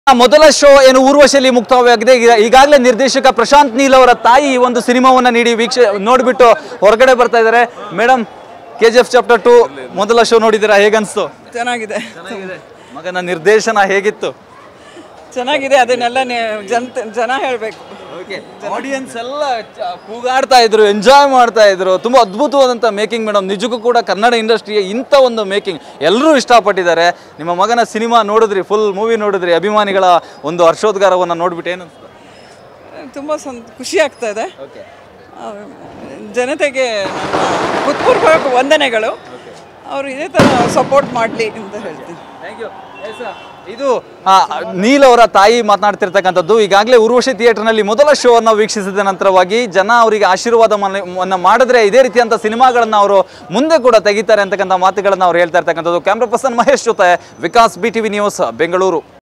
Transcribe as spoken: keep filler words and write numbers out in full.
ಮೊದಲ ಶೋ ಏನು ಊರ್ವಶಿಯಲ್ಲಿ ಮುಕ್ತವಾಗಿದೆ. ಈಗಾಗಲೇ ನಿರ್ದೇಶಕ ಪ್ರಶಾಂತ್ ನೀಲ್ ಅವರ ತಾಯಿ ಈ ಒಂದು ಸಿನಿಮಾವನ್ನ ನೀಡಿ ವೀಕ್ಷೆ ನೋಡ್ಬಿಟ್ಟು ಹೊರಗಡೆ ಬರ್ತಾ ಇದ್ದಾರೆ. ಮೇಡಮ್, ಕೆಜಿಎಫ್ ಚಾಪ್ಟರ್ ಟು ಮೊದಲ ಶೋ ನೋಡಿದ್ದೀರಾ, ಹೇಗನ್ಸ್ತು? ಚೆನ್ನಾಗಿದೆ. ಮಗನ ನಿರ್ದೇಶನ ಹೇಗಿತ್ತು? ಚೆನ್ನಾಗಿದೆ. ಅದನ್ನೆಲ್ಲ ಜನ ಜನ ಹೇಳಬೇಕು. ಆಡಿಯನ್ಸ್ ಎಲ್ಲ ಕೂಗಾಡ್ತಾ ಇದ್ರು, ಎಂಜಾಯ್ ಮಾಡ್ತಾ ಇದ್ರು. ತುಂಬಾ ಅದ್ಭುತವಾದಂಥ ಮೇಕಿಂಗ್ ಮೇಡಮ್. ನಿಜಕ್ಕೂ ಕೂಡ ಕನ್ನಡ ಇಂಡಸ್ಟ್ರಿಗೆ ಇಂಥ ಒಂದು ಮೇಕಿಂಗ್ ಎಲ್ಲರೂ ಇಷ್ಟಪಟ್ಟಿದ್ದಾರೆ. ನಿಮ್ಮ ಮಗನ ಸಿನಿಮಾ ನೋಡಿದ್ರಿ, ಫುಲ್ ಮೂವಿ ನೋಡಿದ್ರಿ, ಅಭಿಮಾನಿಗಳ ಒಂದು ಹರ್ಷೋದ್ಗಾರವನ್ನು ನೋಡ್ಬಿಟ್ಟು ಏನು ಅನ್ಸುತ್ತೆ? ತುಂಬ ಸಂತ ಖುಷಿ ಆಗ್ತಾ ಇದೆ. ಜನತೆಗೆ ಹೃತ್ಪೂರ್ವಕ ವಂದನೆಗಳು. ಅವರು ಇದೇ ಥರ ಸಪೋರ್ಟ್ ಮಾಡಲಿ ಅಂತ ಹೇಳ್ತೀನಿ. Thank you. ಇದು ನೀಲ್ ಅವರ ತಾಯಿ ಮಾತನಾಡ್ತಿರ್ತಕ್ಕಂಥದ್ದು. ಈಗಾಗಲೇ ಊರ್ವಶಿ ಥಿಯೇಟರ್ನಲ್ಲಿ ಮೊದಲ ಶೋ ಅನ್ನು ವೀಕ್ಷಿಸಿದ ನಂತರವಾಗಿ ಜನ ಅವರಿಗೆ ಆಶೀರ್ವಾದವನ್ನು ಮಾಡಿದ್ರೆ ಇದೇ ರೀತಿಯಂಥ ಸಿನಿಮಾಗಳನ್ನು ಅವರು ಮುಂದೆ ಕೂಡ ತೆಗಿತಾರೆ ಅಂತಕ್ಕಂಥ ಮಾತುಗಳನ್ನು ಅವ್ರು ಹೇಳ್ತಾ ಇರ್ತಕ್ಕಂಥದ್ದು. ಕ್ಯಾಮ್ರಾ ಪರ್ಸನ್ ಮಹೇಶ್ ಜೊತೆ Vikas, B TV news, Bengaluru.